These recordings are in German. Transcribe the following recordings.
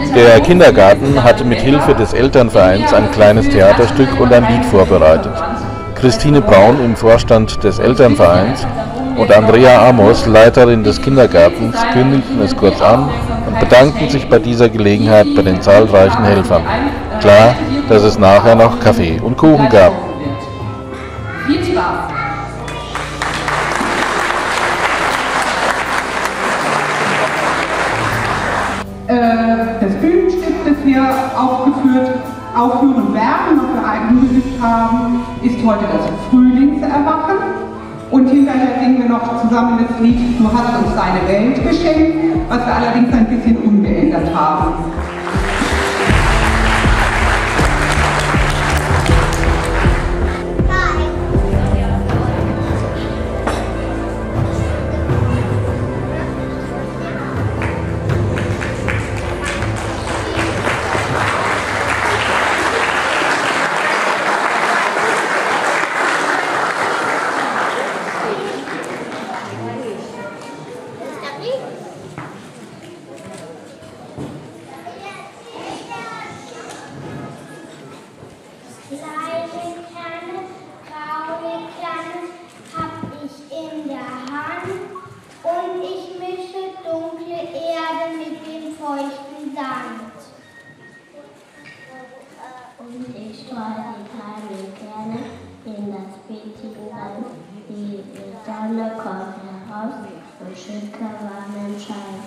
Der Kindergarten hatte mit Hilfe des Elternvereins ein kleines Theaterstück und ein Lied vorbereitet. Christine Braun im Vorstand des Elternvereins und Andrea Amos, Leiterin des Kindergartens, kündigten es kurz an und bedankten sich bei dieser Gelegenheit bei den zahlreichen Helfern. Klar, dass es nachher noch Kaffee und Kuchen gab. Viel Spaß! Das Bühnenstück, das wir aufführen werden und wir eingeübt haben, ist heute das Frühlingserwachen. Und hinterher singen wir noch zusammen das Lied Du hast uns deine Welt geschenkt, was wir allerdings ein bisschen umgeändert haben. Und ich streue die kleinen Kerne in das Beetchen rein. Die Sonne kommt heraus und schickt warmen Schein.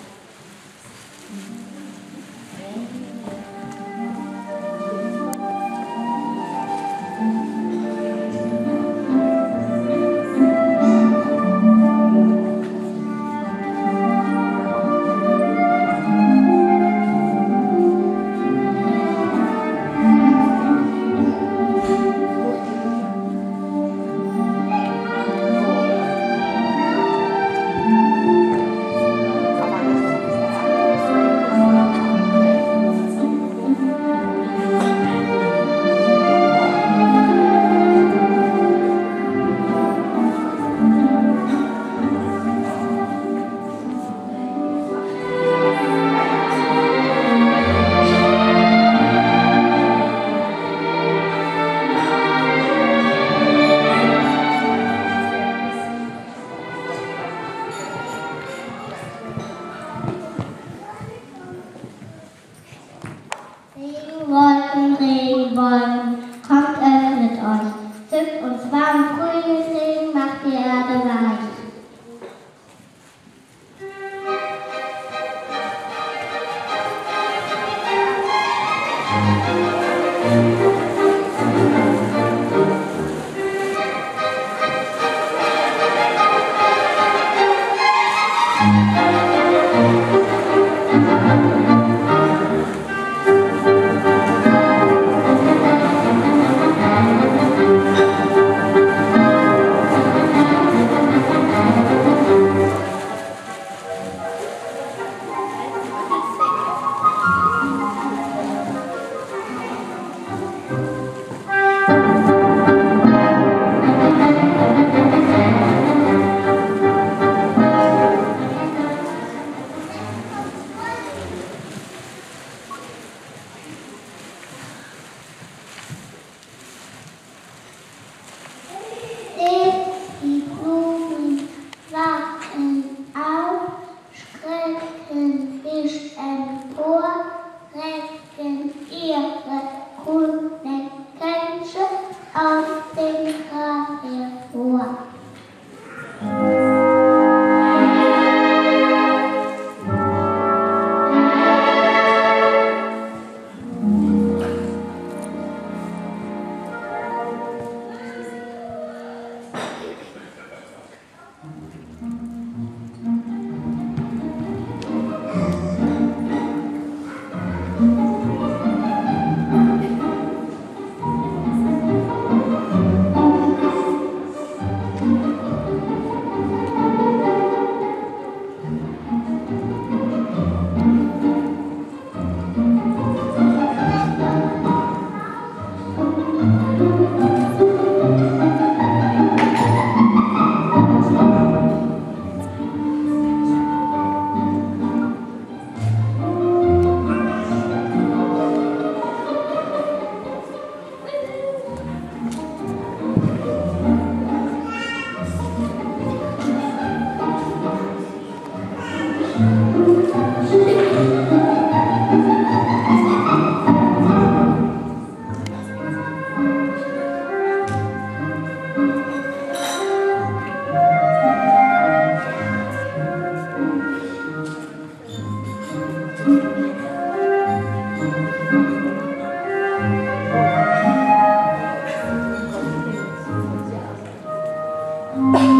Thank you.